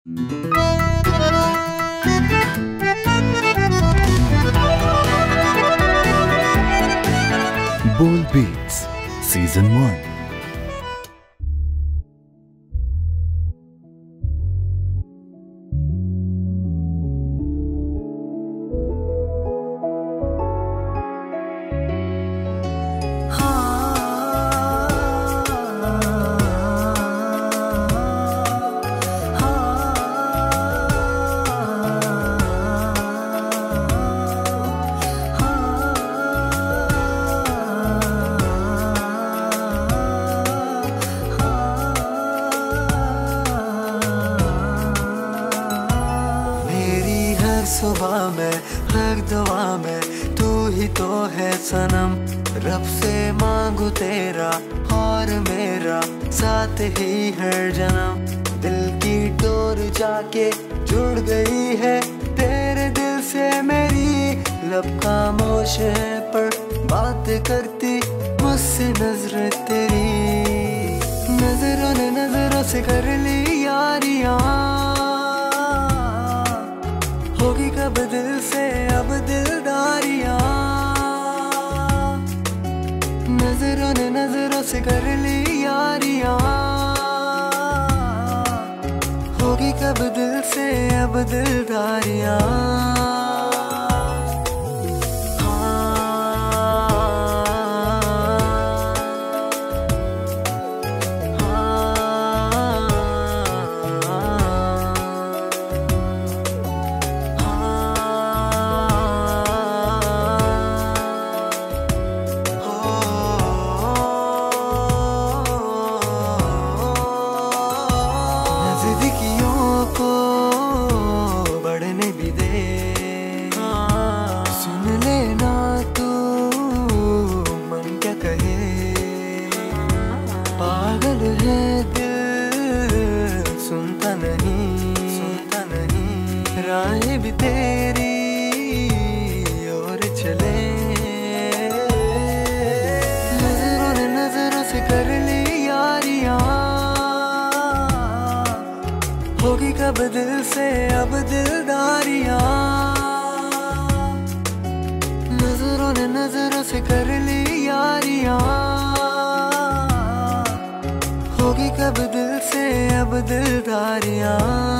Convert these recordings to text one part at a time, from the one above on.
BOL Beats Season 1. सुबह में हर दुआ में तू ही तो है सनम। रब से मांगू तेरा और मेरा साथ ही हर जन्म। दिल की डोर जाके जुड़ गई है तेरे दिल से मेरी। लब खामोश है पर बात करती मुझसे नजर तेरी। नजरों ने नजरों से कर ली यारियां। होगी कब दिल से अब दिलदारियां। नजरों ने नजरों से कर ली यारियां। होगी कब दिल से अब दिलदारियां। पागल है दिल सुनता नहीं राहें भी तेरी और चले। नजरों ने नजरों से कर ली यारियां। होगी कब दिल से अब दिलदारियां। नजरों ने नजरों से कर ली यारियां। होगी कब दिल से अब दिलदारियां।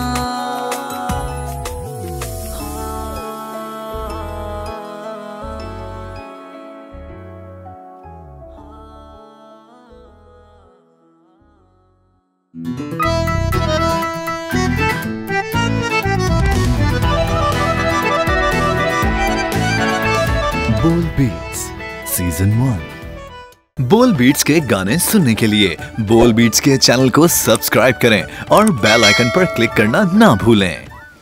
BOL Beats Season 1. बोल बीट्स के गाने सुनने के लिए बोल बीट्स के चैनल को सब्सक्राइब करें और बेल आइकन पर क्लिक करना ना भूलें।